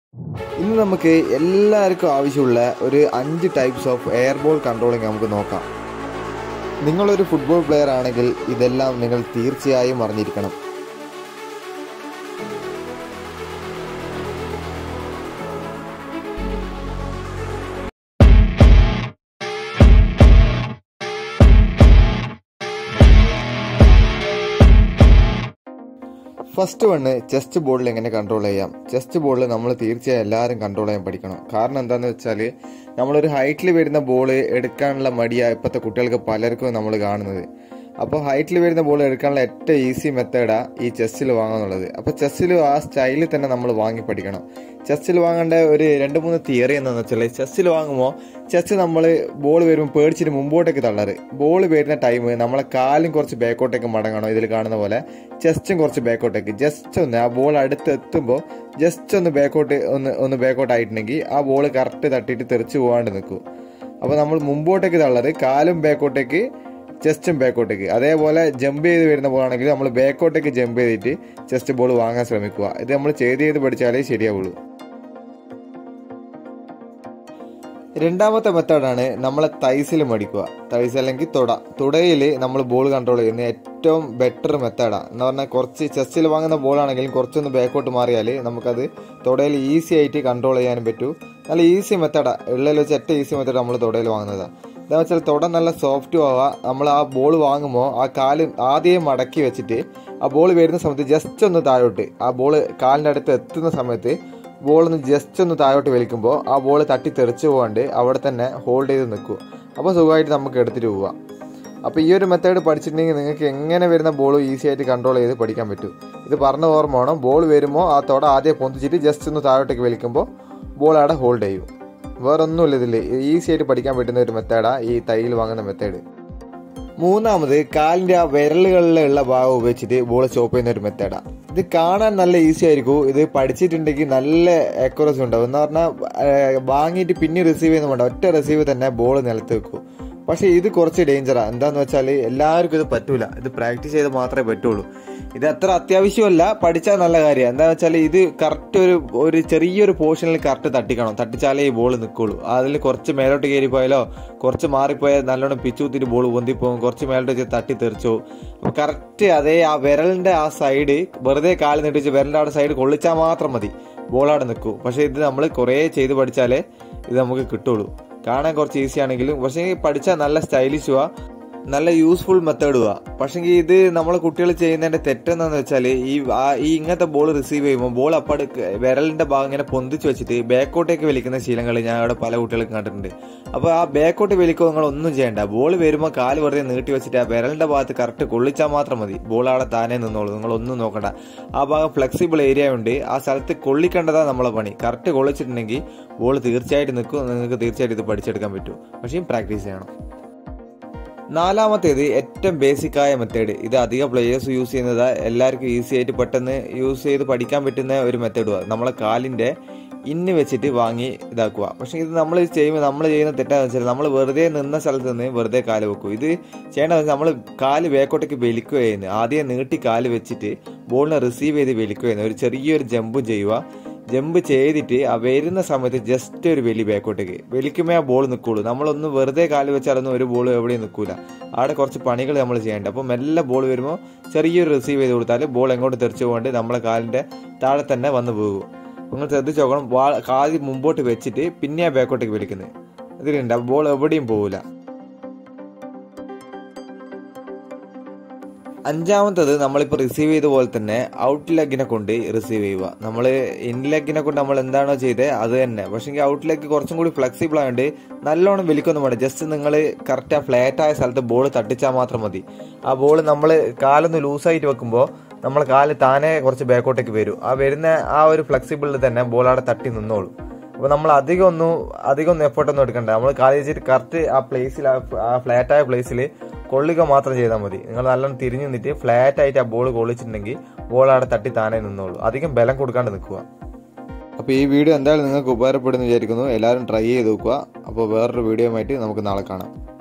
ഇന്ന് നമുക്ക് എല്ലാവർക്കും ആവശ്യമുള്ള ഒരു 5 types of air ball controlling നമുക്ക് നോക്കാം. നിങ്ങളൊരു ഫുട്ബോൾ പ്ലെയർ ആണെങ്കിൽ ഇതെല്ലാം നിങ്ങൾ തീർച്ചയായും അറിഞ്ഞിരിക്കണം. ഫസ്റ്റ് വണ് ചെസ്റ്റ് ബോളിൽ എങ്ങനെ കൺട്രോൾ ചെയ്യാം. ചെസ്റ്റ് ബോളിൽ നമ്മൾ തീർച്ചയായും എല്ലാവരും കൺട്രോൾ ചെയ്യാൻ പഠിക്കണം. കാരണം എന്താണെന്ന് വെച്ചാൽ നമ്മളൊരു ഹൈറ്റിൽ വരുന്ന ബോൾ എടുക്കാനുള്ള മടിയാണ് ഇപ്പോഴത്തെ കുട്ടികൾക്ക് പലർക്കും നമ്മൾ കാണുന്നത്. അപ്പോൾ ഹൈറ്റിൽ വരുന്ന ബോൾ എടുക്കാനുള്ള ഏറ്റവും ഈസി മെത്തേഡാണ് ഈ ചെസ്സിൽ വാങ്ങാന്നുള്ളത്. അപ്പോൾ ചെസ്സിൽ ആ സ്റ്റൈലിൽ തന്നെ നമ്മൾ വാങ്ങി പഠിക്കണം. ചെസ്സിൽ വാങ്ങേണ്ട ഒരു 2-3 തിയറി എന്താണെന്ന് വെച്ചാൽ, ചെസ്സിൽ വാങ്ങുമ്പോൾ ചെസ് നമ്മൾ ബോൾ വരുമ്പോൾ പേടിച്ചിട്ട് മുമ്പോട്ടേക്ക് തള്ളാറ്. ബോൾ വരുന്ന ടൈം നമ്മളെ കാലും കുറച്ച് ബാക്കോട്ടേക്ക് മടങ്ങണം. ഇതിൽ കാണുന്ന പോലെ ചെസ്റ്റും കുറച്ച് ബാക്കോട്ടേക്ക്, ജസ്റ്റ് ഒന്ന് ആ ബോൾ അടുത്ത് എത്തുമ്പോൾ ജസ്റ്റ് ഒന്ന് ബാക്കോട്ട് ആയിട്ടുണ്ടെങ്കിൽ ആ ബോൾ കറക്റ്റ് തട്ടിയിട്ട് തെറിച്ച് പോകാണ്ട് നിൽക്കും. അപ്പോൾ നമ്മൾ മുമ്പോട്ടേക്ക് തള്ളാറ്, കാലും ബാക്കോട്ടേക്ക് ചെസ്റ്റും ബാക്കോട്ടേക്ക്. അതേപോലെ ജമ്പ് ചെയ്ത് വരുന്ന ബോളാണെങ്കിൽ നമ്മൾ ബാക്കോട്ടേക്ക് ജമ്പ് ചെയ്തിട്ട് ചെസ്റ്റ് ബോൾ വാങ്ങാൻ ശ്രമിക്കുക. ഇത് നമ്മൾ ചെയ്ത് പഠിച്ചാലേ ശരിയാവുള്ളൂ. രണ്ടാമത്തെ മെത്തേഡാണ് നമ്മളെ തൈസിൽ മടിക്കുക. തൈസ് അല്ലെങ്കിൽ തുടയിൽ നമ്മൾ ബോൾ കൺട്രോൾ ചെയ്യുന്ന ഏറ്റവും ബെറ്റർ മെത്തേഡാണ്. എന്ന് പറഞ്ഞാൽ കുറച്ച് ചെസ്സിൽ വാങ്ങുന്ന ബോളാണെങ്കിലും കുറച്ചൊന്ന് ബാക്കോട്ട് മാറിയാൽ നമുക്കത് തുടയിൽ ഈസി ആയിട്ട് കൺട്രോൾ ചെയ്യാനും പറ്റും. നല്ല ഈസി മെത്തേഡാണ്, ഉള്ളതിൽ വെച്ച് ഏറ്റവും ഈസി മെത്തേഡ് നമ്മൾ തുടയിൽ വാങ്ങുന്നതാണ്. എന്താണെന്ന് വെച്ചാൽ തുട നല്ല സോഫ്റ്റും ആവുക. നമ്മൾ ആ ബോൾ വാങ്ങുമ്പോൾ ആ കാല് ആദ്യം മടക്കി വെച്ചിട്ട് ആ ബോൾ വരുന്ന സമയത്ത് ജസ്റ്റ് ഒന്ന് താഴോട്ട്, ആ ബോൾ കാലിൻ്റെ അടുത്ത് എത്തുന്ന സമയത്ത് ബോളൊന്ന് ജസ്റ്റ് ഒന്ന് താഴോട്ട് വലിക്കുമ്പോൾ ആ ബോൾ തട്ടി തെറിച്ച് പോകാണ്ട് അവിടെ തന്നെ ഹോൾഡ് ചെയ്ത് നിൽക്കും. അപ്പോൾ സുഖമായിട്ട് നമുക്ക് എടുത്തിട്ട് പോവാം. അപ്പോൾ ഈ ഒരു മെത്തേഡ് പഠിച്ചിട്ടുണ്ടെങ്കിൽ നിങ്ങൾക്ക് എങ്ങനെ വരുന്ന ബോൾ ഈസി ആയിട്ട് കൺട്രോൾ ചെയ്ത് പഠിക്കാൻ പറ്റും. ഇത് പറഞ്ഞ ഓർമ്മ വേണം. ബോൾ വരുമ്പോൾ ആ തുട ആദ്യം പൊന്തിച്ചിട്ട് ജസ്റ്റ് ഒന്ന് താഴോട്ടേക്ക് വലിക്കുമ്പോൾ ബോൾ അവിടെ ഹോൾഡ് ചെയ്യും. വേറൊന്നുമില്ല, ഇതിൽ ഈസി ആയിട്ട് പഠിക്കാൻ പറ്റുന്ന ഒരു മെത്തേഡാണ് ഈ തൈയിൽ വാങ്ങുന്ന മെത്തേഡ്. മൂന്നാമത് കാലിൻ്റെ ആ വിരലുകളിലുള്ള ഭാഗം ഉപയോഗിച്ചിട്ട് ബോൾ സ്റ്റോപ്പ് ചെയ്യുന്ന ഒരു മെത്തേഡാണ്. ഇത് കാണാൻ നല്ല ഈസി ആയിരിക്കും. ഇത് പഠിച്ചിട്ടുണ്ടെങ്കിൽ നല്ല ആക്യുറസി ഉണ്ടാവും. എന്ന് പറഞ്ഞാൽ വാങ്ങിയിട്ട് പിന്നെ റിസീവ് ചെയ്യുന്ന വേണ്ട, ഒറ്റ റിസീവ് തന്നെ ബോൾ നിലത്ത് വെക്കും. പക്ഷേ ഇത് കുറച്ച് ഡേഞ്ചറാണ്. എന്താണെന്ന് വെച്ചാൽ എല്ലാവർക്കും ഇത് പറ്റൂല. ഇത് പ്രാക്ടീസ് ചെയ്ത് മാത്രമേ പറ്റുള്ളൂ. ഇത് അത്ര അത്യാവശ്യമല്ല, പഠിച്ചാൽ നല്ല കാര്യമാണ്. എന്താണെന്ന് വെച്ചാൽ ഇത് കറക്റ്റ് ഒരു ചെറിയൊരു പോർഷനിൽ കറക്റ്റ് തട്ടിച്ചാലേ ഈ ബോൾ നിൽക്കുള്ളൂ. അതിൽ കുറച്ച് മേലോട്ട് കയറിപ്പോയാലോ കുറച്ച് മാറിപ്പോയാൽ നല്ലോണം പിച്ചു കുത്തിയിട്ട് ബോൾ പൊന്തിപ്പോകും, കുറച്ച് മേലോട്ട് വെച്ച് തട്ടി തെറിച്ചോ. അപ്പോൾ കറക്റ്റ് അതേ ആ വിരലിൻ്റെ ആ സൈഡ് വെറുതെ കാല് നീട്ടിച്ച് വിരലിൻ്റെ അവിടെ സൈഡ് കൊള്ളിച്ചാൽ മാത്രം മതി, ബോൾ അവിടെ നിൽക്കും. പക്ഷേ ഇത് നമ്മൾ കുറേ ചെയ്ത് പഠിച്ചാലേ ഇത് നമുക്ക് കിട്ടുള്ളൂ. കാണാൻ കുറച്ച് ഈസി ആണെങ്കിലും പക്ഷേ പഠിച്ചാൽ നല്ല സ്റ്റൈലിഷുവാ, നല്ല യൂസ്ഫുൾ മെത്തേഡുവാ. പക്ഷെങ്കിൽ ഇത് നമ്മളെ കുട്ടികൾ ചെയ്യുന്നതിന്റെ തെറ്റെന്താന്ന് വെച്ചാൽ ഈ ഇങ്ങനത്തെ ബോൾ റിസീവ് ചെയ്യുമ്പോൾ ബോൾ അപ്പാട് വിരലിന്റെ ഭാഗം ഇങ്ങനെ പൊന്തിച്ച് വെച്ചിട്ട് ബാക്കോട്ടേക്ക് വലിക്കുന്ന ശീലങ്ങൾ ഞാൻ അവിടെ പല കുട്ടികൾക്കും കണ്ടിട്ടുണ്ട്. അപ്പോൾ ആ ബാക്കോട്ട് വലിക്കുക നിങ്ങൾ ഒന്നും ചെയ്യേണ്ട. ബോൾ വരുമ്പോൾ കാല് വെറുതെ നീട്ടി വെച്ചിട്ട് ആ വിരലിന്റെ ഭാഗത്ത് കറക്റ്റ് കൊള്ളിച്ചാൽ മാത്രം മതി, ബോൾ അവിടെ താനേ നിന്നോളൂ, നിങ്ങളൊന്നും നോക്കണ്ട. ആ ഭാഗം ഫ്ലെക്സിബിൾ ഏരിയ ഉണ്ട്, ആ സ്ഥലത്ത് കൊള്ളിക്കേണ്ടതാണ് നമ്മളെ പണി. കറക്റ്റ് കൊള്ളിച്ചിട്ടുണ്ടെങ്കിൽ ബോൾ തീർച്ചയായിട്ടും നിൽക്കും. നിങ്ങൾക്ക് തീർച്ചയായിട്ടും ഇത് പഠിച്ചെടുക്കാൻ പറ്റും. പക്ഷേ പ്രാക്ടീസ് ചെയ്യണം. നാലാമത്തേത് ഏറ്റവും ബേസിക്കായ മെത്തേഡ്. ഇത് അധികം പ്ലേയേഴ്സ് യൂസ് ചെയ്യുന്നത്, എല്ലാവർക്കും ഈസി ആയിട്ട് പെട്ടെന്ന് യൂസ് ചെയ്ത് പഠിക്കാൻ പറ്റുന്ന ഒരു മെത്തേഡുമാണ്. നമ്മളെ കാലിൻ്റെ ഇന്ന് വെച്ചിട്ട് വാങ്ങി ഇതാക്കുക. പക്ഷേ ഇത് നമ്മൾ ചെയ്യുന്ന തെറ്റാന്ന് വെച്ചാൽ നമ്മൾ വെറുതെ നിന്ന സ്ഥലത്ത് നിന്ന് വെറുതെ കാല് വെക്കും. ഇത് ചെയ്യേണ്ടത് നമ്മൾ കാല് ബാക്കോട്ടേക്ക് വലിക്കുക ചെയ്യുന്നത്. ആദ്യം നീട്ടി കാല് വെച്ചിട്ട് ബോളിനെ റിസീവ് ചെയ്ത് വലിക്കുക ചെയ്യുന്നത്. ഒരു ചെറിയൊരു ജമ്പും ചെയ്യുക. ജമ്പ് ചെയ്തിട്ട് ആ വരുന്ന സമയത്ത് ജസ്റ്റ് ഒരു വലി ബാക്കോട്ടേക്ക് വലിക്കുമ്പോൾ ആ ബോൾ നിൽക്കുള്ളൂ. നമ്മളൊന്ന് വെറുതെ കാല് വെച്ചാലൊന്നും ഒരു ബോൾ എവിടെയും നിൽക്കില്ല. അവിടെ കുറച്ച് പണികൾ നമ്മൾ ചെയ്യേണ്ടത്. അപ്പോൾ മെല്ലെ ബോൾ വരുമ്പോൾ ചെറിയൊരു റിസീവ് ചെയ്ത് കൊടുത്താൽ ബോൾ എങ്ങോട്ട് തെറിച്ച് പോകാണ്ട് നമ്മളെ കാലിൻ്റെ താഴെ തന്നെ വന്ന് പോകും. നിങ്ങൾ ശ്രദ്ധിച്ച് നോക്കണം. കാല് മുമ്പോട്ട് വെച്ചിട്ട് പിന്നെ ആ ബാക്കോട്ടേക്ക് വലിക്കുന്നത്. ഇതിലുണ്ട്, ബോൾ എവിടെയും പോകില്ല. അഞ്ചാമത്തത് നമ്മളിപ്പോൾ റിസീവ് ചെയ്ത പോലെ തന്നെ ഔട്ട് ലെഗിനെ കൊണ്ട് റിസീവ് ചെയ്യുക. നമ്മൾ ഇൻ ലെഗിനെ കൊണ്ട് നമ്മൾ എന്താണോ ചെയ്തത് അത് തന്നെ. പക്ഷേ ഔട്ട് ലെഗ് കുറച്ചും കൂടി ഫ്ലെക്സിബിൾ ആയതുകൊണ്ട് നല്ലോണം വലിക്കൊന്നും വേണ്ട. ജസ്റ്റ് നിങ്ങൾ കറക്റ്റ് ആ ഫ്ലാറ്റായ സ്ഥലത്ത് ബോൾ തട്ടിച്ചാൽ മാത്രം മതി. ആ ബോൾ നമ്മൾ കാലൊന്ന് ലൂസായിട്ട് വെക്കുമ്പോൾ നമ്മൾ കാല് താനെ കുറച്ച് ബാക്കോട്ടേക്ക് വരും. ആ വരുന്ന ആ ഒരു ഫ്ലെക്സിബിളിൽ തന്നെ ബോൾ അവിടെ തട്ടി നിന്നോളും. അപ്പോൾ നമ്മൾ അധികം ഒന്നും എഫേർട്ടൊന്നും എടുക്കണ്ട. നമ്മൾ കാല് വെച്ചിട്ട് കറക്റ്റ് ആ പ്ലേസിൽ, ആ ഫ്ലാറ്റായ പ്ലേസിൽ കൊള്ളിക്കുക മാത്രം ചെയ്താൽ മതി. നിങ്ങൾ നല്ലോണം തിരിഞ്ഞു നിന്നിട്ട് ഫ്ലാറ്റ് ആയിട്ട് ആ ബോൾ കൊള്ളിച്ചിട്ടുണ്ടെങ്കിൽ ബോൾ അവിടെ തട്ടി താനേ നിന്നോളൂ. അധികം ബലം കൊടുക്കാണ്ട് നിൽക്കുക. അപ്പോൾ ഈ വീഡിയോ എന്തായാലും നിങ്ങൾക്ക് ഉപകാരപ്പെടുമെന്ന് വിചാരിക്കുന്നു. എല്ലാവരും ട്രൈ ചെയ്ത് നോക്കുക. അപ്പോൾ വേറൊരു വീഡിയോ ആയിട്ട് നമുക്ക് നാളെ കാണാം.